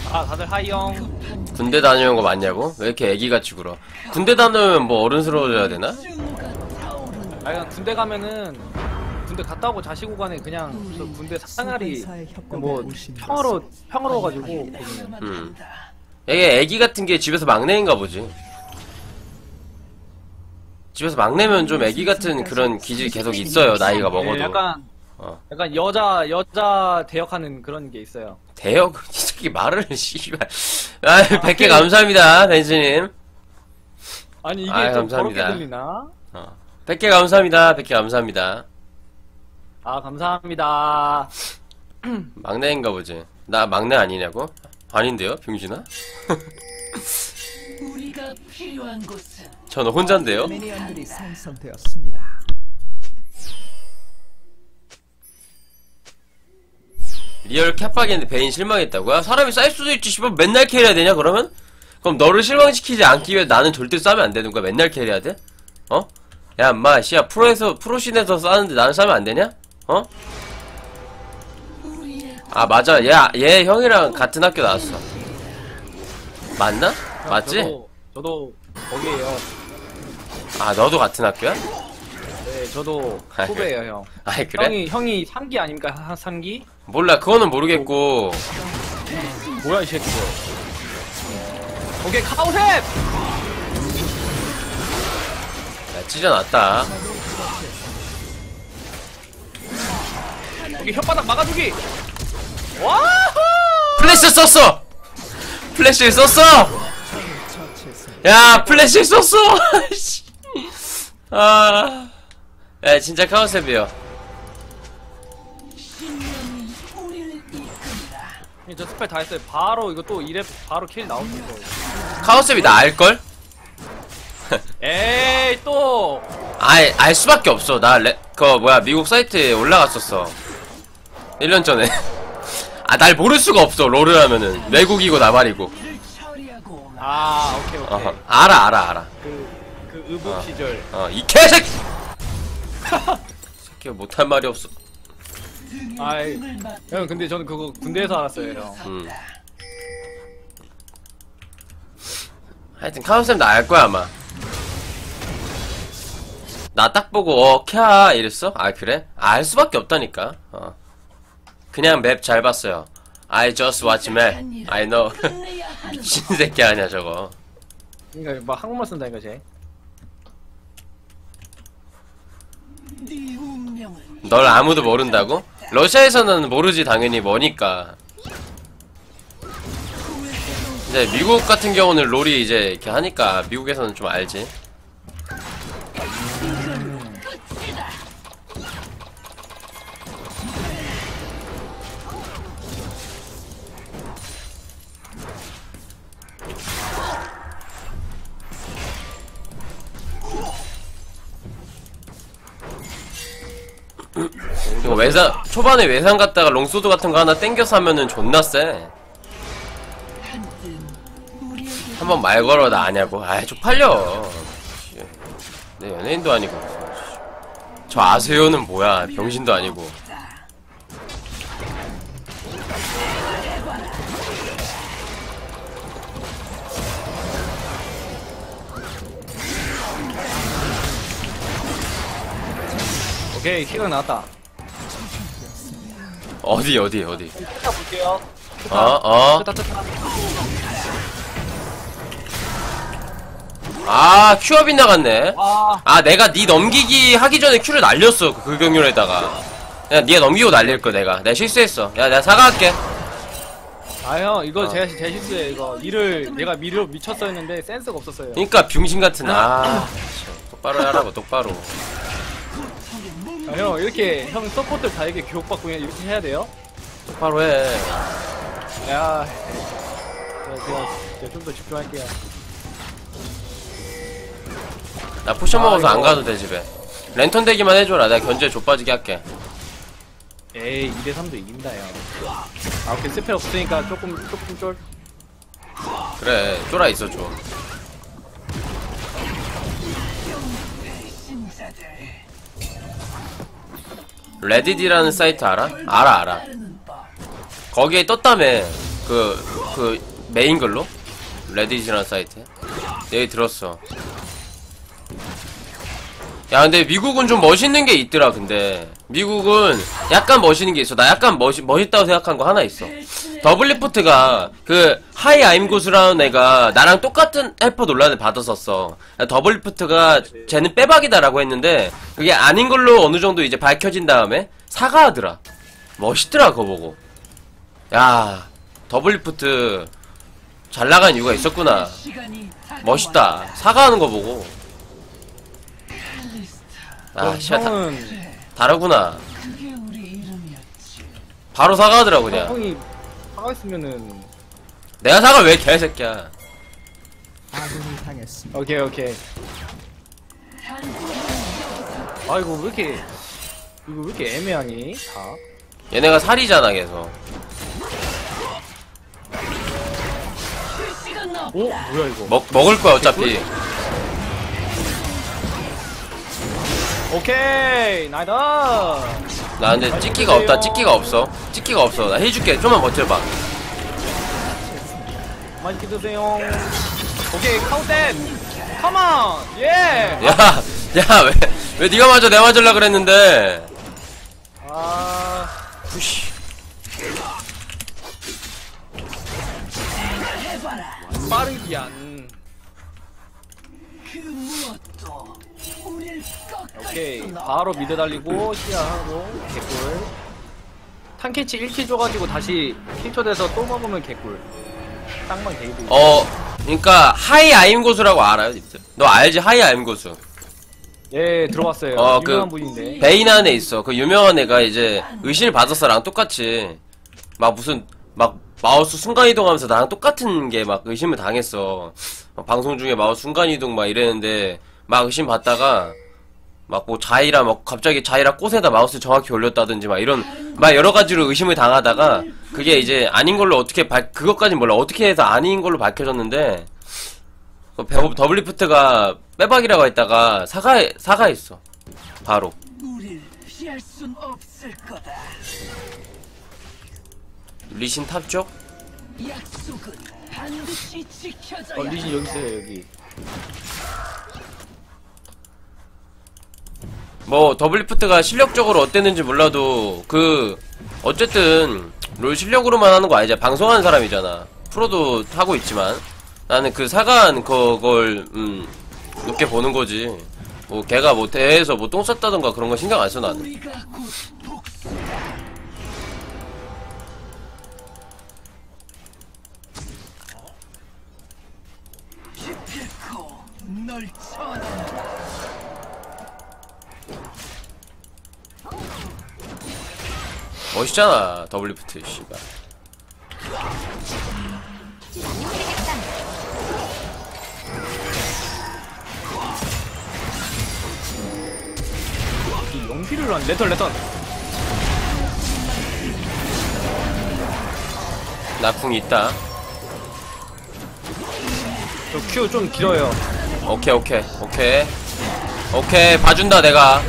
아, 다들 하이영. 군대 다녀온 거 맞냐고? 왜 이렇게 애기같이 굴어? 군대 다녀오면 뭐 어른스러워져야 되나? 아, 그냥 군대 가면은, 군대 갔다 오고 자시고 간에 그냥, 저 군대 생활이, 뭐, 평화로워가지고, 거기는. 이게 애기 같은 게 집에서 막내인가 보지. 집에서 막내면 좀 애기 같은 그런 기질이 계속 있어요, 나이가 먹어도. 네, 약간 여자 대역하는 그런 게 있어요. 대역? 이 새끼 말을, 씨발. 아, 100개 감사합니다, 벤츠님. 아니, 이게 아이, 좀 감사합니다. 더럽게 들리나? 100개 감사합니다, 100개 감사합니다. 아, 감사합니다. 막내인가 보지. 나 막내 아니냐고? 아닌데요, 병신아? 우리가 필요한 곳은 저는 혼잔데요? 미니언들이 생성되었습니다. 리얼 캣박이었는데 베인 실망했다고요? 사람이 쌀 수도 있지. 씨발 맨날 캐리해야 되냐 그러면? 그럼 너를 실망시키지 않기 위해 나는 절대 싸면 안 되는 거야? 맨날 캐리해야 돼? 어? 야 인마 씨야 프로씬에서 싸는데 나는 싸면 안 되냐? 어? 아 맞아 얘 형이랑 같은 학교 나왔어. 맞나? 맞지? 저도 거기에요. 아 너도 같은 학교야? 네, 저도 후배예요, 형. 아이 그래? 형이 3기 아닙니까? 3기? 몰라 그거는 모르겠고. 뭐야, 이 새끼들. 오케이, 카우셉! 야 찢어놨다. 여기 혓바닥 막아주기! 와후! 플래시 썼어! 플래시를 썼어! 야 플래시를 썼어! 아, 야 진짜 카운셉이요. 저 스펠 다 했어요. 바로 이거 또 2렙 바로 킬 나오는 거. 카운셉이 나 알걸? 에이 또! 알 수밖에 없어. 그거 뭐야 미국 사이트에 올라갔었어 1년 전에. 아 날 모를 수가 없어. 롤을 하면은 외국이고 나발이고. 아 오케이. 알아. 그 의복 시절. 이 개새끼! 새끼가 못할 말이 없어. 아이 형 근데 저는 그거 군대에서 알았어요, 형. 하여튼 카운셉 나 알거야 아마. 나 딱 보고 캬 이랬어? 아 그래? 알 수밖에 없다니까. 그냥 맵 잘 봤어요. I just watch map. I know. 미친 새끼 아니야 저거. 그러니까 막 한국말 쓴다니까 쟤. 널 아무도 모른다고? 러시아에서는 모르지 당연히 뭐니까. 이제 미국 같은 경우는 롤이 이제 이렇게 하니까 미국에서는 좀 알지. 이거 초반에 외상 갔다가 롱소드 같은 거 하나 땡겨서 하면은 존나 쎄. 한번 말 걸어 나 아냐고. 아이 쪽팔려. 내 연예인도 아니고. 저 아세요는 뭐야. 병신도 아니고. 오케이, 킥은 나왔다. 어디 타 볼게요. 뜨다. 아 큐업이 나갔네. 내가 니 넘기기 하기 전에 큐를 날렸어. 그 경률에다가 야 니가 넘기고 날릴 거 내가 실수했어. 야 내가 사과할게. 아 형 이거 제 실수예요. 이거 내가 미로 미쳤어 했는데 센스가 없었어요. 그니까 병신 같은 똑바로 하라고 똑바로. 형 이렇게 형 서포트 다 이렇게 교육받고 이렇게 해야 돼요? 똑바로 해. 야, 제가 좀 더 집중할게요. 나 포션 먹어서 이거. 안 가도 돼 집에. 랜턴 대기만 해줘라. 내가 견제 좆빠지게 할게. 에이 2대3도 이긴다 형. 오케이 스펠 없으니까 조금 쫄. 그래 쫄아 있어 좀. 레디디라는 사이트 알아? 알아. 거기에 떴다며. 그 메인 글로 레딧이라는 사이트 얘기 들었어. 야 근데 미국은 좀 멋있는 게 있더라. 근데 미국은 약간 멋있는 게 있어. 나 약간 멋있다고 생각한 거 하나 있어. 더블리프트가 그 하이 아임고스라는 애가 나랑 똑같은 헬퍼 논란을 받았었어. 더블리프트가 쟤는 빼박이다라고 했는데 그게 아닌 걸로 어느 정도 이제 밝혀진 다음에 사과하더라. 멋있더라 그거 보고. 야 더블리프트 잘 나간 이유가 있었구나. 멋있다. 사과하는 거 보고. 아, 씨발, 형은 다르구나. 그게 우리 이름이었지. 바로 사과하더라고, 그냥. 형이 사과했으면은 내가 사과 왜 개새끼야. 아군이 당했습니다. 오케이. 아 이거 왜 이렇게 애매하니? 다. 얘네가 살이잖아, 계속. 오 뭐야 이거? 먹을 거야, 어차피. 오케이 나이다. 나 근데 찍기가 없다, 찍기가 없어. 찍기가 없어. 나 해줄게. 좀만 버텨봐. 맛있게 드세요. 오케이 카운텐. 컴온 예. 야, 왜 네가 맞아? 내가 맞으려 그랬는데. 아 푸시. 빠르기안. 그 무엇도 우릴 오케이 꺾을 수 바로 미드 달리고 시야하고 개꿀. 탄캐치 1킬 줘가지고 다시 킬초 돼서 또 먹으면 개꿀. 땅만 개이도. 그니까, 하이 아임고수라고 알아요, 님들? 너 알지? 하이 아임고수. 예 들어왔어요. 유명한 분인데. 베인 안에 있어. 그 유명한 애가 이제 의신을 받았어랑 똑같이 막 무슨 막 마우스 순간이동하면서 나랑 똑같은 게 막 의심을 당했어. 방송 중에 마우스 순간이동 막 이랬는데 막 의심 받다가 막 뭐 자이라 막 갑자기 자이라 꽃에다 마우스 정확히 올렸다든지 막 이런 막 여러 가지로 의심을 당하다가 그게 이제 아닌 걸로 어떻게 그것까진 몰라. 어떻게 해서 아닌 걸로 밝혀졌는데 더블리프트가 빼박이라고 했다가 사과했어. 바로. 우릴 피할 순 없을 거다. 리신 탑 쪽? 약속은 반드시 지켜져야 리신 여기 있어요 여기. 뭐 더블리프트가 실력적으로 어땠는지 몰라도 어쨌든 롤 실력으로만 하는 거 아니잖아. 방송하는 사람이잖아. 프로도 하고 있지만 나는 그 사과한 그걸 높게 보는 거지. 뭐 걔가 뭐 대회에서 뭐 똥 쌌다던가 그런 거 신경 안 써 나는. 우리가 곧 복수다. 기필코 널 쳐낸다. 멋있잖아 더블리프트 씨발. 이 연기를 한 레턴. 나 궁 있다. 저 큐 좀 길어요. 오케이 봐준다 내가.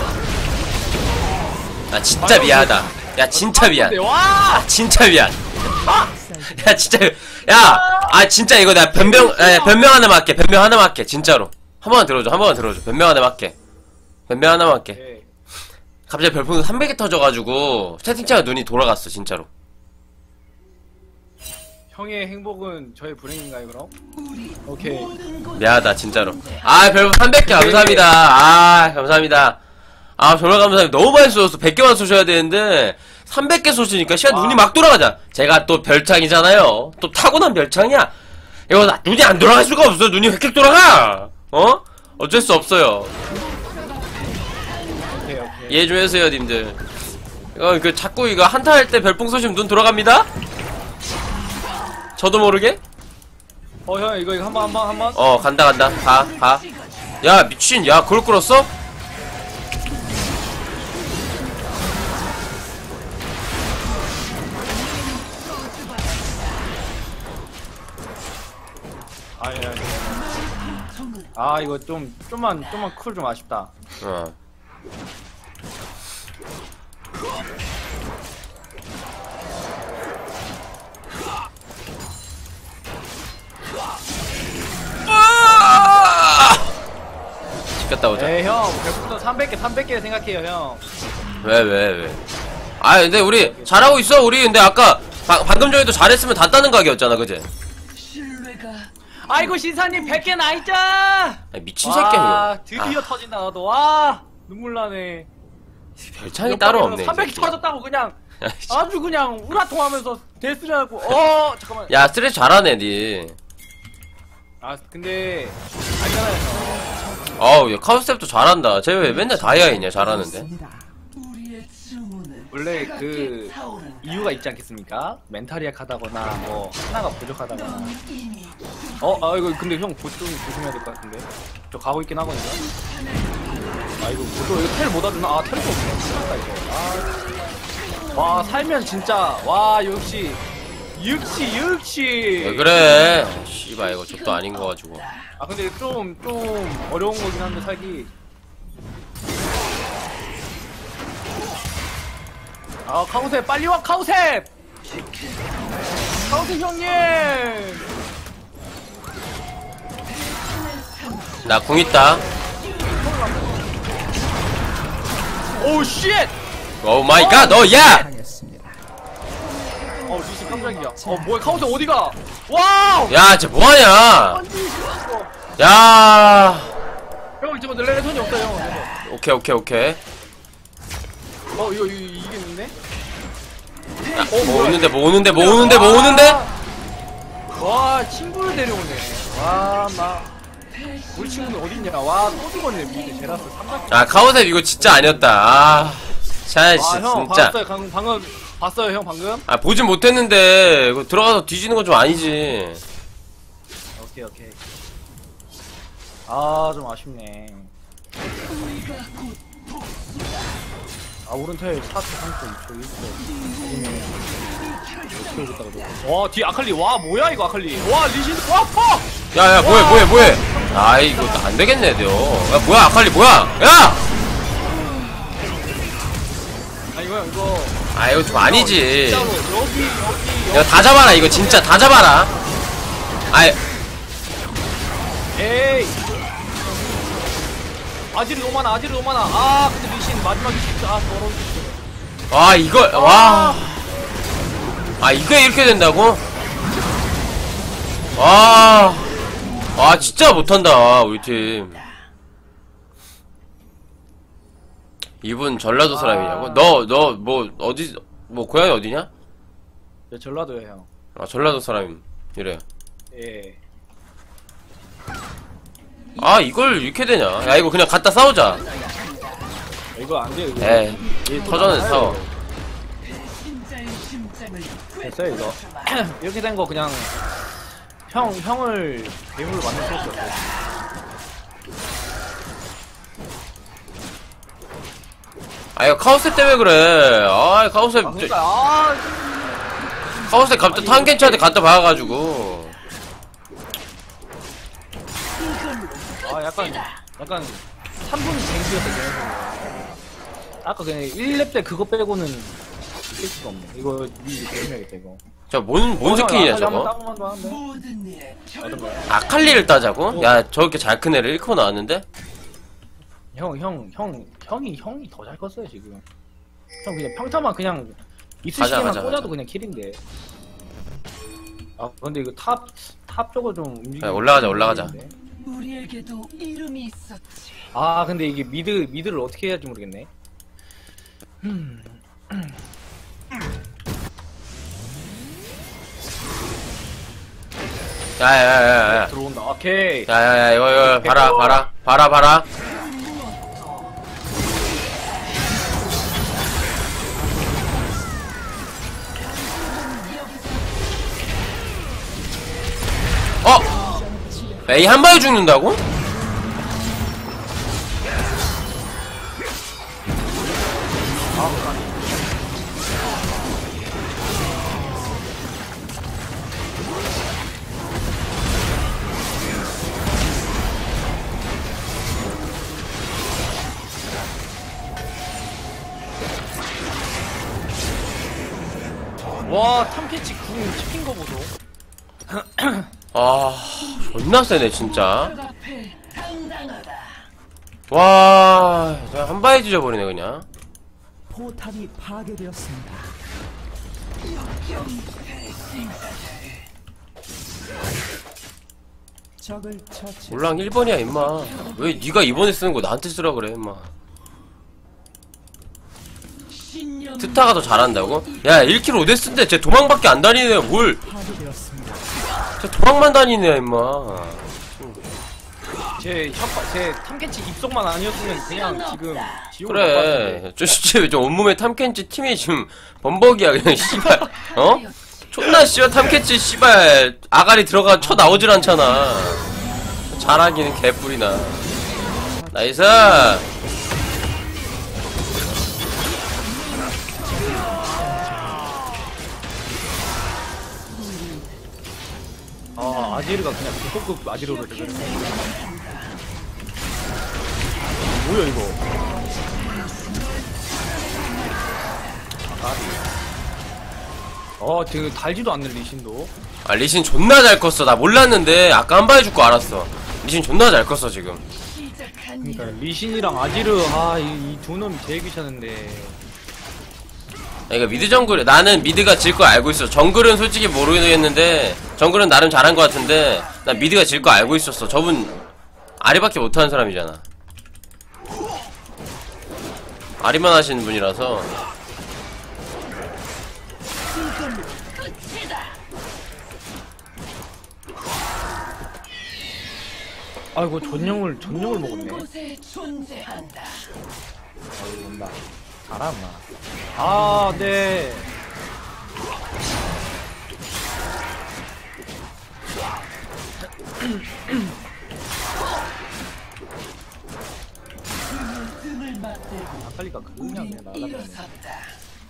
나 진짜 미안하다. 야 진짜 미안. 와. 진짜 미안. 야 진짜 진짜 이거 내가 변명 하나만 할게 진짜로. 한 번만 들어줘. 변명 하나만 할게. 네. 갑자기 별풍선 300개 터져가지고 채팅창에 눈이 돌아갔어 진짜로. 형의 행복은 저의 불행인가요 그럼? 오케이. 미안하다 진짜로. 별풍선 300개 감사합니다. 감사합니다. 정말 감사합니다. 너무 많이 쏘셨어. 100개만 쏘셔야 되는데 300개 쏘시니까 눈이 막 돌아가자. 제가 또 별창이잖아요. 또 타고난 별창이야. 이거 눈이 안 돌아갈 수가 없어. 눈이 획획 돌아가. 어쩔 수 없어요. 오케이. 이해 좀 해주세요 님들. 이거 자꾸 이거 한타 할 때 별풍 쏘시면 눈 돌아갑니다. 저도 모르게. 형 이거 한번 간다 가. 야 미친. 야 그걸 끌었어? 이거 좀만 쿨 좀 아쉽다. 갔다 오자. 에이 형 별풍선 300개 생각해요 형. 왜? 아 근데 우리 잘하고 있어. 우리 근데 아까 방금 전에도 잘했으면 다 따는 가게였잖아, 그지? 신뢰가 아이고 신사님 100개 나있자. 미친 새끼야 드디어 터진다 너도. 와 눈물 나네. 이거. 별창이 따로 없네. 300개 터졌다고 그냥 아주 그냥 우라통하면서 데스려고. 잠깐만. 야 스트레스 잘하네 니. 아 근데 알잖아요 형. 어우 야 카우스텝도 잘한다. 쟤 왜 맨날 다이아이냐 잘하는데. 우리의 주문은 원래 그 타오른다. 이유가 있지 않겠습니까? 멘탈이 약하다거나 뭐 하나가 부족하다거나. 이미 이거 근데 형 좀 조심해야 될 것 같은데. 저 가고 있긴 하거든요. 이거 텔 못 와주나? 텔도 없네. 큰일났다 이거. 와 살면 진짜 와 역시. 왜 그래? 씨발 이거 족도 아닌 거 가지고. 근데 좀 어려운 거긴 한데 살기. 카우셉 빨리 와 카우셉 형님. 나 궁 있다. 오 쉣. 오 마이 갓. 야! 당했습니다. 리신 깜짝이야. 뭐야 카우셉 어디가? 와우. 야, 쟤 뭐하냐? 야. 형 이제 뭐 낼래 손이 없다 형. 오케이. 이거 이기겠는데? 뭐 오는데? 와 친구를 데려오네. 와 우리 친구는 어딨냐. 또 죽었네. 미드 제라스 3각. 카우셉 이거 진짜 아니었다. 샤이씨 형 진짜. 봤어요. 방금 봤어요 형 방금? 보진 못했는데 이거 들어가서 뒤지는 건 좀 아니지. 오케이 좀 아쉽네. 오른텔 4초 3초 2초 1초 어떻게 오겠다가 와 뒤에 아칼리. 와 뭐야 이거 아칼리. 와 리신. 와 퍼. 야야 뭐해. 이거 안 되겠네 너. 야 뭐야 아칼리 뭐야? 야! 이거 이거 좀 아니지. 진짜로 여기 야 다 잡아라 이거 진짜 다 잡아라. 에이 아지르 너무 많아. 근데 리신 마지막에 진짜 더러워. 이걸 이게 이렇게 된다고? 진짜 못한다 우리 팀. 이분 전라도 사람이냐고? 너 뭐 어디 뭐 고향이 어디냐? 저 전라도예요 형. 전라도 사람이래. 예. 이걸 이렇게 되냐? 야 이거 그냥 갖다 싸우자. 이거 안 돼요. 에이 터전에 싸워. 신자의 심장을 됐어요 이거. 이렇게 된 거 그냥 형을 괴물로 만들 수밖에 없어요. 이거 카우셉 때문에 그래. 카우셉 카우셉 갑자기 탄켄치한테 갖다 박아가지고. 약간 3분 쟁기였어. 아까 그냥 1렙 때 그거 빼고는 있을 수가 없네. 이거 조심해야겠다 이거. 뭔 스킨이냐 저거? 모든 일에 아칼리를 따자고? 야 저렇게 잘 큰 애를 1코 나왔는데? 형이 더 잘 컸어요 지금. 형 그냥 평타만 그냥 있을 가자, 시간만 가자, 꽂아도 가자. 그냥 킬인데. 근데 이거 탑 쪽을 좀 움직이. 올라가자. 우리에게도 이름이 있었지. 근데 이게 미드를 어떻게 해야 할지 모르겠네. 야야야야. 들어온다. 오케이. 야야야 이거 봐라. 에이 한 방에 죽는다고? 와 탐캐치 궁 찍힌 거 보소. 존나 세네 진짜. 앞에 당당하다. 와, 한 방에 뒤져버리네 그냥. 포탑이 파괴되었습니다. 적을 처치. 몰랑 1번이야 임마. 왜 네가 2번에 쓰는 거 나한테 쓰라 그래 임마. 트타가 더 잘한다고? 야 1kg 오데스인데 쟤 도망밖에 안 다니네. 뭘 파괴되었습니다. 쟤 도망만 다니네 임마. 제 탐켄치 입속만 아니었으면 그냥 지금 지옥 그래 저 진짜 저 온몸에 탐켄치 팀이 지금 범벅이야 그냥 씨발. 어? 존나 씨발 탐켄치 씨발 아가리 들어가 쳐 나오질 않잖아. 잘하기는 개뿔이나. 나이스. 아 아지르가 그냥 고급 아지르로 되네. 뭐야 이거? 지금 달지도 않는 리신도. 아 리신 존나 잘 컸어. 나 몰랐는데 아까 한 번 해줄 거 알았어. 리신 존나 잘 컸어 지금. 그러니까 리신이랑 아지르 이 두 놈이 제일 귀찮은데. 그러니까 미드 정글 나는 미드가 질 거 알고 있어. 정글은 솔직히 모르겠는데 정글은 나름 잘한 거 같은데 난 미드가 질 거 알고 있었어. 저분 아리밖에 못하는 사람이잖아. 아리만 하시는 분이라서. 아이고 전령을 먹었네. 곳에 존재한다. 온다. 잘한다. 아 네. 등을 맞대고 아칼리가 그냥 우린 날아가네. 일어섰다.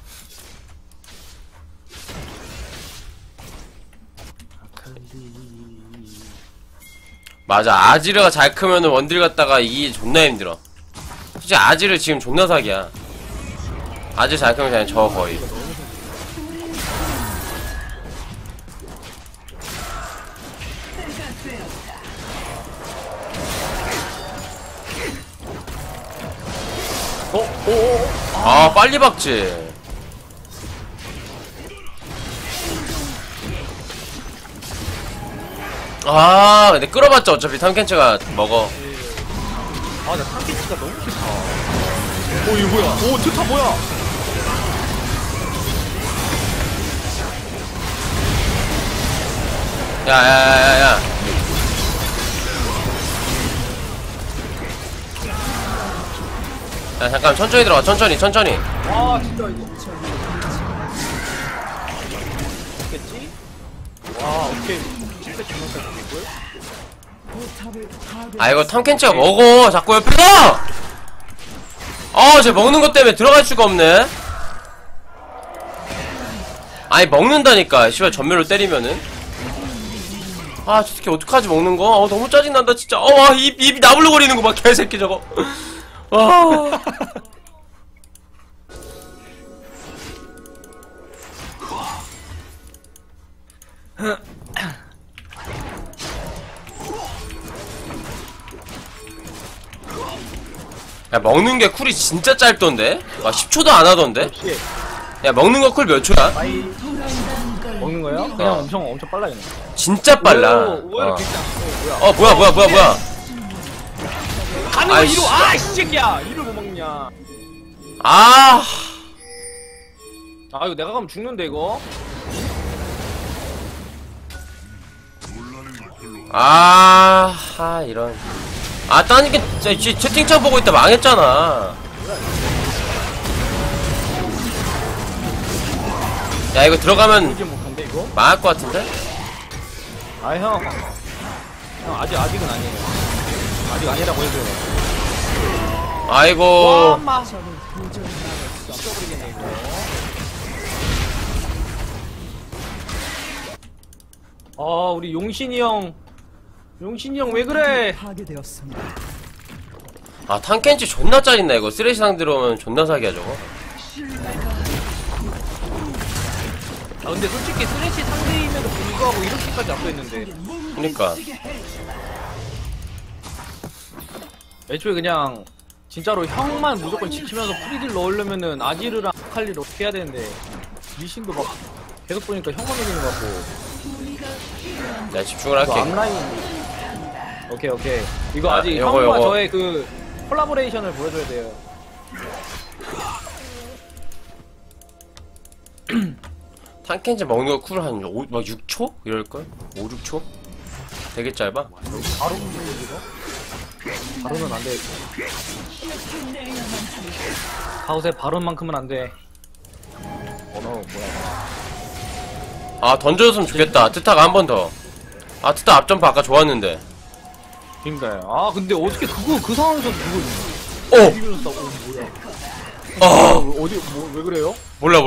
맞아 아지르가 잘 크면은 원딜 갔다가 이게 존나 힘들어. 솔직히 아지르 지금 존나 사기야. 아지르 잘 크면 그냥 저 거의. 아 빨리 박지. 아 근데 끌어봤자 어차피 탐켄치가 먹어. 아나 탐켄치가 너무 싫다. 이거 뭐야? 트타 뭐야? 야야야야야. 야 잠깐 천천히 들어가. 천천히. 와 진짜 이거. 겠지? 와 오케이. 진짜 중간까지 되고요. 포탑을 파괴. 아 이거 탐켄치가 먹어 자꾸 옆에서. 쟤 먹는 것 때문에 들어갈 수가 없네. 아니 먹는다니까 씨발 전멸로 때리면은. 저 새끼 어떡하지 먹는 거. 너무 짜증난다 진짜. 입이 나불러거리는 거 봐 개새끼 저거. 와. 야 먹는 게 쿨이 진짜 짧던데? 와 10초도 안 하던데? 역시 야 먹는 거 쿨 몇 초야? 마이 먹는 거요? 그냥 엄청 빨라 그냥. 진짜 빨라. 뭐야 뭐야. 뭐야. 가는 거 아이씨. 이로 이 새끼야 이를 못 먹냐. 이거 내가 가면 죽는데 이거. 이런. 따니까 채팅창 보고 있다 망했잖아. 야 이거 들어가면 이게 못한데 이거? 망할 것 같은데? 형 아직은 아니에요. 아직 아니라고 해줘요. 아이고. 엄마. 적을 도저히 막을 수 없. 쩌버리겠네 이거. 우리 용신이 형 왜 그래? 파괴되었습니다. 탐켄치 존나 짜린다 이거. 쓰레시 상대로 오면 존나 사기야 저거. 근데 솔직히 쓰레쉬 상대임에도 불구하고 이렇게까지 앞서있는데. 그니까 애초에 그냥 진짜로 형만 무조건 지키면서 프리딜 넣으려면은 아지르랑 아칼리를 어떻게 해야 되는데 리신도 막 계속 보니까 형만 이기는 것 같고. 내가 집중을 이거 할게. 앞라인. 오케이. 이거 아, 아직 요거, 형과 요거. 저의 그 콜라보레이션을 보여줘야 돼요. 탕켄즈 먹는 거 쿨 한 6초? 이럴걸? 5, 6초? 되게 짧아. 바로 움직이죠? 바로는 안 돼. 하우스의 바론만큼은 안 돼. 뭐야. 아, 던져줬으면 좋겠다. 트타가 한 번 더. 아, 트타 앞점프 아까 좋았는데. 그니까요. 아, 근데 어떻게 그 상황에서 그걸 오! 비비면서 싸워? 뭐야. 어디, 왜 그래요? 몰라.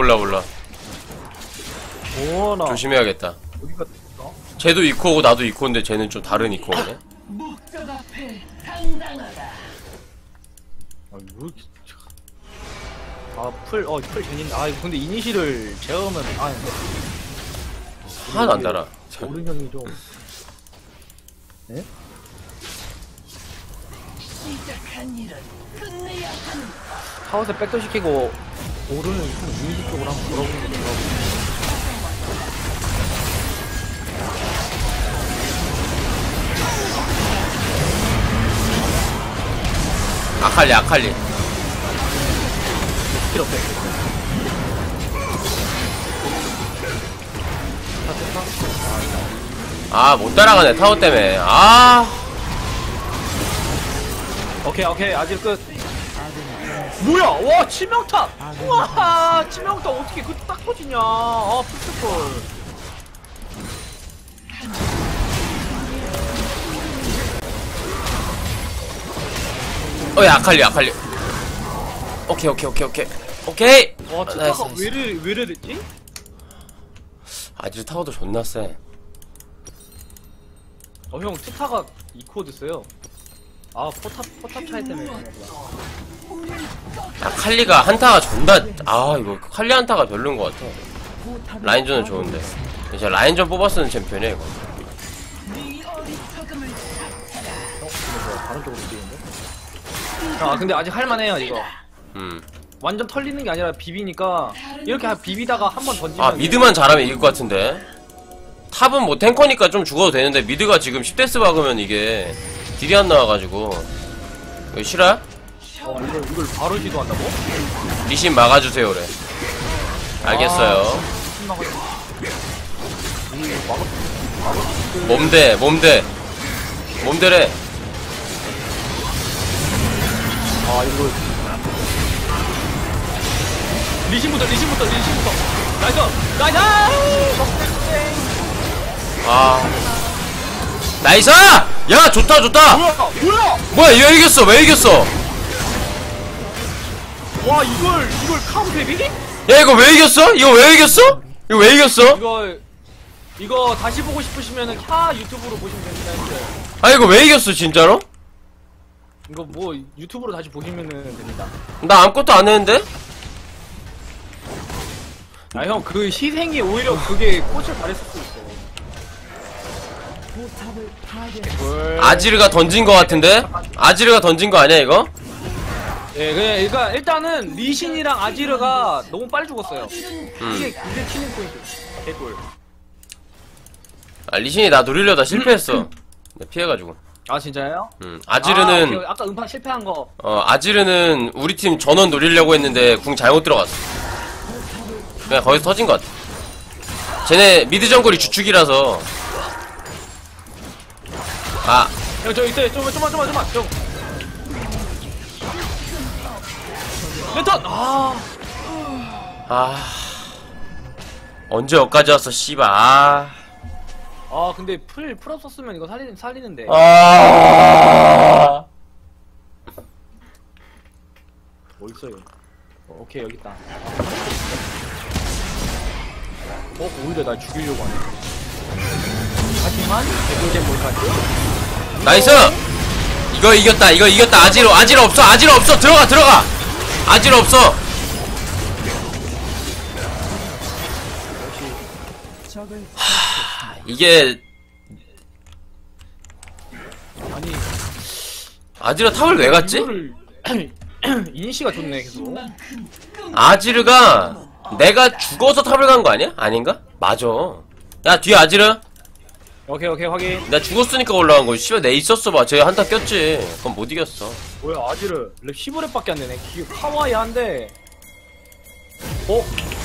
나 조심해야겠다. 어디가 됐어? 쟤도 이코고 나도 이코인데 쟤는 좀 다른 이코네. 목적 앞에 당당하다. 아, 뭐, 풀 괜히, 이거 근데 이니시를 제어하면, 근데. 하나도 안 달아. 오른 형이 좀. 네? 시작한 일은 끝내야 한다. 하우스 백도 시키고, 오른은 좀 이니시 쪽으로 한번 돌아보는 게 좋아. 아칼리. 필요 없대. 아, 못 따라가네, 타워 때문에. 아. 오케이, 아직 끝. 뭐야, 와, 치명타! 우와, 치명타 어떻게 그 딱 터지냐. 풀스콜. 야, 아칼리. 오케이. 와, 나이스, 치타가 나이스. 왜 이래 됐지? 아질 타워도 존나 세. 형, 치타가 2코드 써요. 포탑 차이 때문에 그런가 보다. 아, 칼리가 한타가 존나, 이거 칼리 한타가 별로인 것 같아. 라인전은 좋은데. 이제 라인전 뽑아 쓰는 챔피언이야, 이거. 네 어리석음을 다른 쪽으로 뛰는데? 근데 아직 할만해요, 이거. 완전 털리는 게 아니라 비비니까, 이렇게 비비다가 한 번 던지면. 아, 미드만 잘하면 이길 것 같은데. 탑은 뭐 탱커니까 좀 죽어도 되는데, 미드가 지금 10데스 박으면 이게 딜이 안 나와가지고. 이거 싫어? 이걸 바로 시도한다고? 리신 막아주세요, 그래. 알겠어요. 몸대. 몸대래. 이거. 리신부터. 나이스! 나이스! 야, 좋다! 뭐야, 왜 이겼어? 와, 이걸 카운터 데뷔기? 야, 이거 왜 이겼어? 이거 다시 보고 싶으시면은 캬 유튜브로 보시면 됩니다. 아, 이거 왜 이겼어, 진짜로? 이거 뭐 유튜브로 다시 보시면은 됩니다. 나 아무것도 안 했는데? 형 그 희생이 오히려 그게 꽃을 발했을 수 있어. 포탑을 파괴. 아지르가 던진 거 같은데? 아지르가 던진 거 아니야, 이거? 예, 그러니까 일단은 리신이랑 아지르가 너무 빨리 죽었어요. 이게 치는 포인트. 개꿀. 아, 리신이 나 노리려다 실패했어. 내 피해가지고. 아 진짜요? 아지르는, 아까 음파 실패한 거. 아지르는 우리 팀 전원 노리려고 했는데 궁 잘못 들어갔어. 그냥 거기서 터진 것 같아. 쟤네 미드 정글이 주축이라서. 형 저 있어요. 좀만. 좀. 랜턴. 언제 여기까지 왔어, 씨발. 근데 풀 없었으면 이거 살리는데. 어딨어요? 오케이, 여기 있다. 오히려 날 죽이려고 하네. 하지만, 대굴제 몰카지? 나이스! 이거 이겼다. 아지르 없어! 들어가! 아지르 없어! 적을 이게, 아니, 아지르 탑을 왜 갔지? 이거를 이니시가 좋네 계속. 아지르가 내가 죽어서 탑을 간 거 아니야? 아닌가? 맞아. 야 뒤에 아지르. 오케이 확인. 내가 죽었으니까 올라간 거. 씨발 내 있었어 봐. 쟤 한타 꼈지. 그럼 못 이겼어. 뭐야 아지르 랩 15렙밖에 안 되네. 카와이한데. 어?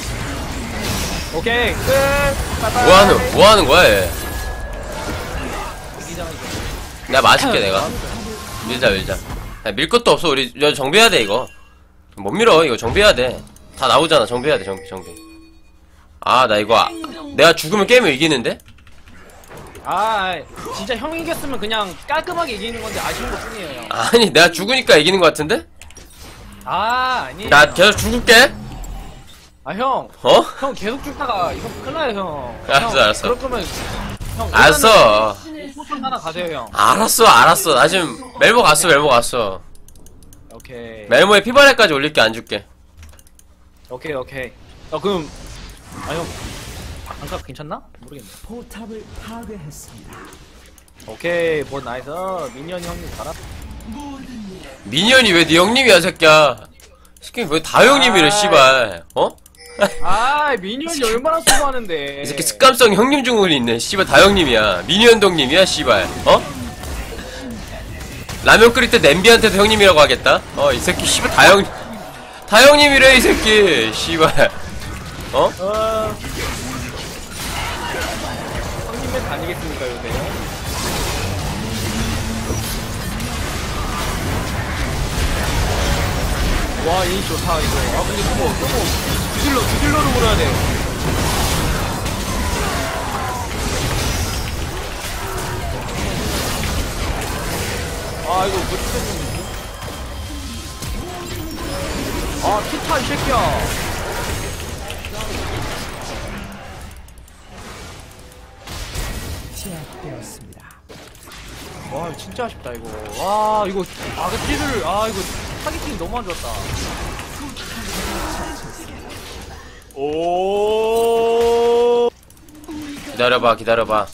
오케이 끝. 바이바이. 뭐 하는 거야 얘? 이기잖아, 이거. 내가 맞을게 내가. 밀자. 야, 밀 것도 없어. 우리 야, 정비해야 돼 이거. 못 밀어 이거. 정비해야 돼. 다 나오잖아. 정비해야 돼. 정비. 아 나 이거 내가 죽으면 게임을 이기는데? 아 진짜 형이 이겼으면 그냥 깔끔하게 이기는 건데 아쉬운 것 뿐이에요 형. 아니 내가 죽으니까 이기는 거 같은데? 아니에요. 나 계속 죽을게. 아 형. 어? 형 계속 죽다가 이거 큰일 나요 형. 알았어, 형, 알았어. 그럴 거면 형 알았어. 포션 하나 가세요 형. 알았어. 나 지금 멜모 갔어. 오케이. 멜모에 피바레까지 올릴게. 안 줄게. 오케이. 그럼 형 안가 괜찮나? 모르겠네. 포탑을 파괴했습니다. 오케이 뭐 나이스. 미니언 형님 잘하. 미니언이 왜 네 형님이야 새끼야. 새끼 왜 다 형님이래 씨발. 어? 아 미니언이 얼마나 수고하는데. 이 새끼 습관성 형님 중국이 있네. 씨발 다 형님이야. 미니언 동님이야 씨발. 어? 라면 끓일 때 냄비한테도 형님이라고 하겠다. 이 새끼 씨발 다 형님이래 이 새끼 씨발. 어? 형님의 다니겠습니까 요새. 와 이 좋다 이거. 아 근데 그거 주딜러로 물어야 돼. 아 이거 뭐 찍었는지. 아 티타 이 새끼야. 제압되었습니다. 와 진짜 아쉽다 이거. 와 이거 아그띠를 이거 타겟팅이 너무 안 좋았다. 오. 기다려봐.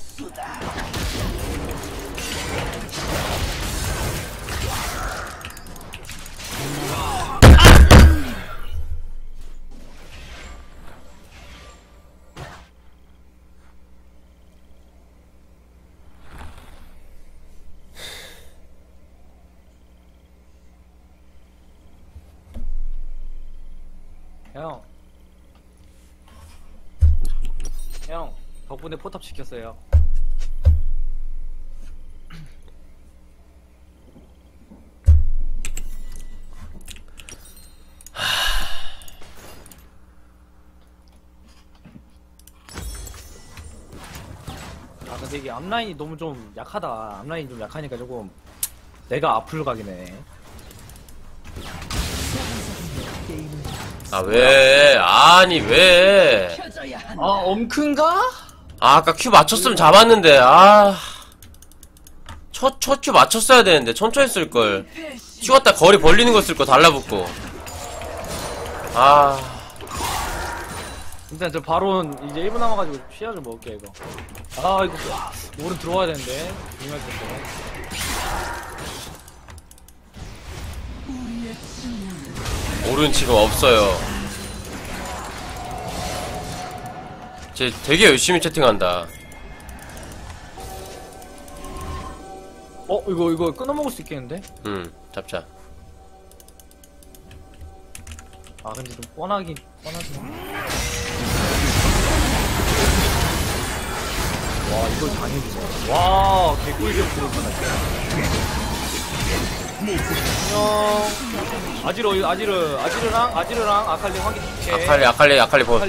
형 덕분에 포탑 지켰어요. 아 근데 이게 앞라인이 너무 좀 약하다. 앞라인이 좀 약하니까 조금 내가 앞으로 가긴 해. 아 왜? 아니 왜? 켜져야 한다. 아 엄큰가? 아까 큐 맞췄으면 잡았는데. 첫 큐 맞췄어야 되는데 천천히 쓸걸. 큐 갖다 거리 벌리는 거 쓸 거 달라붙고. 일단 저 바론 이제 1분 남아가지고 시야 좀 먹을게 이거. 아 이거 오른 들어와야 되는데 중요할 텐데. 오른 지금 없어요. 쟤 되게 열심히 채팅한다. 이거 끊어먹을 수 있겠는데? 잡자. 아 근데 좀 뻔하지. 와 이걸 당해주네. 와 개꿀잼 들어오잖아. 안녕. 아지르랑 아칼리 확인. 아칼리 본.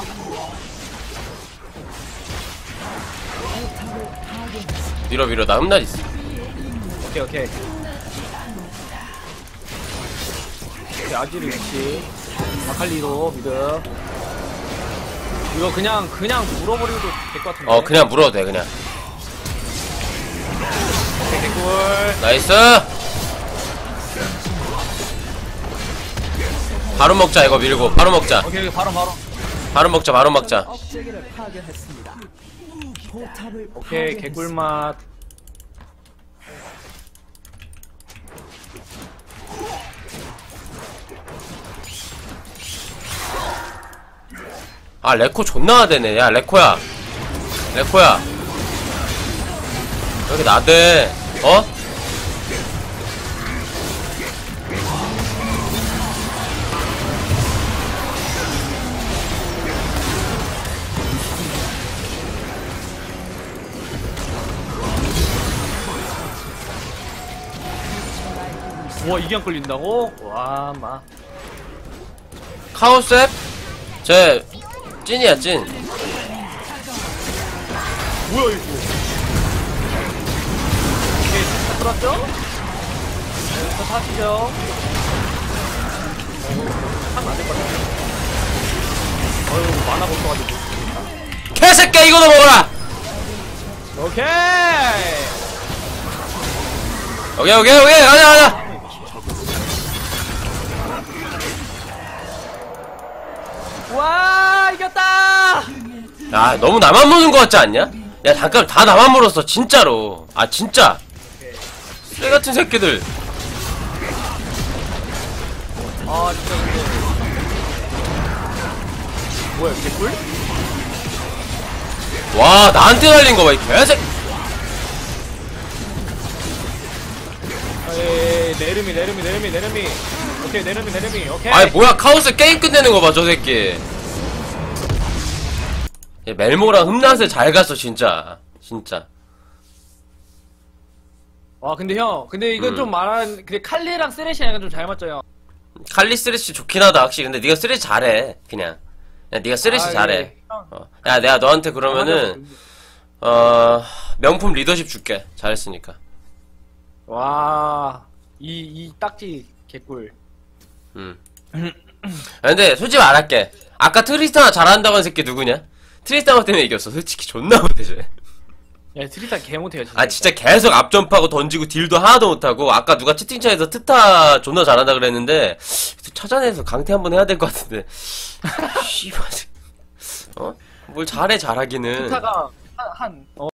밀어 나 흠날 있어. 오케이. 아지르 위치. 아칼리로 미드. 이거 그냥 물어버리도 될 것 같은데. 그냥 물어도 돼 그냥. 오케이, 개꿀. 나이스. 바로 먹자 이거 밀고 바로 먹자. 오케이, 바로. 바로 먹자. 억제기를 파괴했습니다. 포탑을 오케이, 파괴했습니다. 개꿀맛. 아, 레코 존나 나대네. 야, 레코야. 레코야. 왜 이렇게 나대? 어? 와 이게 안 끌린다고? 와 마. 카오셉? 쟤, 찐이야, 찐. 뭐야 이거? 오케이 다 들었죠? 네, 저 타시죠. 하면 안 될 것 같아. 어휴 만화 벌써가지고. 개새끼야, 이거도 먹어라! 오케이. 오케이, 가자! 와 이겼다. 야, 너무 나만 무는 거 같지 않냐? 야, 잠깐, 다 나만 물었어, 진짜로. 아, 진짜. 쓰레 같은 새끼들. 아 진짜 근데 뭐야 개꿀? 와, 나한테 날린 거 봐, 이 개새끼. 에이 내름이 오케이 내름이 오케이. 아이, 뭐야, 카오스 게임 끝내는 거 봐, 저 새끼. 얘 멜모랑 흠낫에 잘 갔어, 진짜. 진짜. 와 근데 형 근데 이건 음. 좀 말한 근데 칼리랑 쓰레시 약간 좀 잘 맞죠 형? 칼리 쓰레쉬 좋긴 하다, 확실히. 근데 네가 쓰레쉬 잘해, 그냥. 야, 네가 쓰레쉬 아, 잘해. 예. 형. 야, 내가 너한테 그러면은, 명품 리더십 줄게. 잘했으니까. 와, 이 딱지 개꿀. 근데 솔직히 말할게. 아까 트리스타나 잘한다고 한 새끼 누구냐? 트리스타나 때문에 이겼어. 솔직히 존나 못해, 쟤. 야, 트리타 개 못해요, 진짜. 아, 진짜 계속 앞점프하고 던지고 딜도 하나도 못하고, 아까 누가 채팅창에서 트타 존나 잘한다 그랬는데, 찾아내서 강퇴 한번 해야 될 것 같은데. 씨발. 어? 뭘 잘해, 잘하기는. 트리타가